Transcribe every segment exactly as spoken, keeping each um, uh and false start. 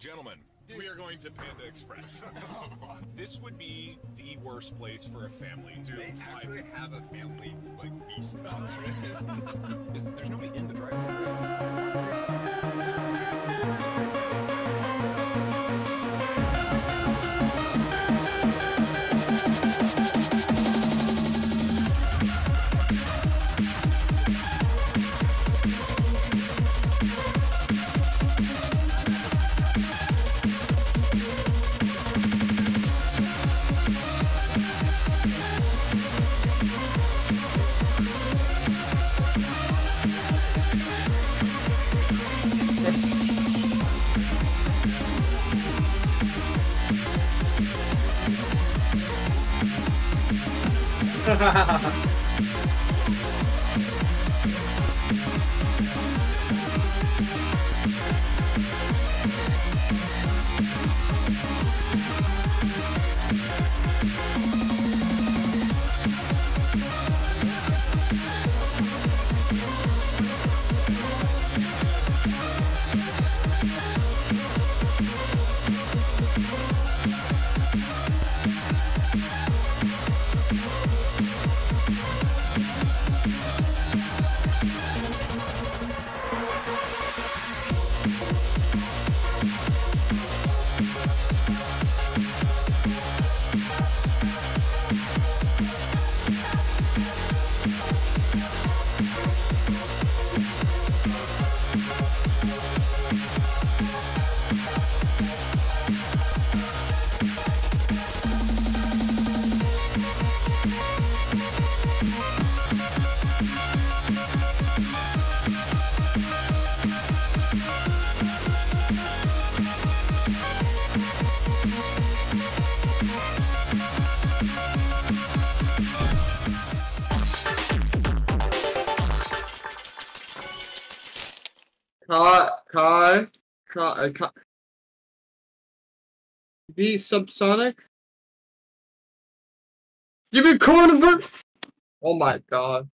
Gentlemen, we are going to Panda Express. This would be the worst place for a family to They fly. actually have a family like feast option. Is, there's nobody in the drive-thru. Car, car, car, uh, car. Be SubSonic? Give me Coronavirus! Oh my god.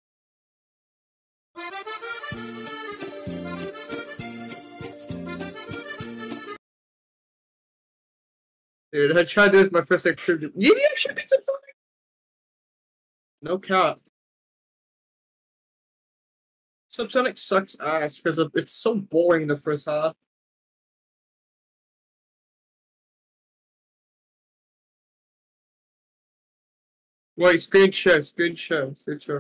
Dude, I tried this my first activity. You you should be SubSonic? No cap. SubSonic sucks ass because of it's so boring the first half. Wait, screen share, screen share, screen share.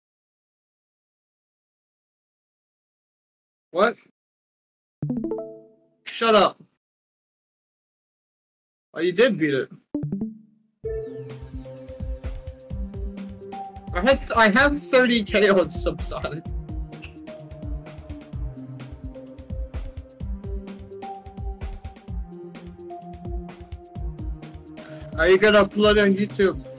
What? Shut up. Oh, you did beat it. I had I have thirty K on SubSonic. Are you gonna upload it on YouTube?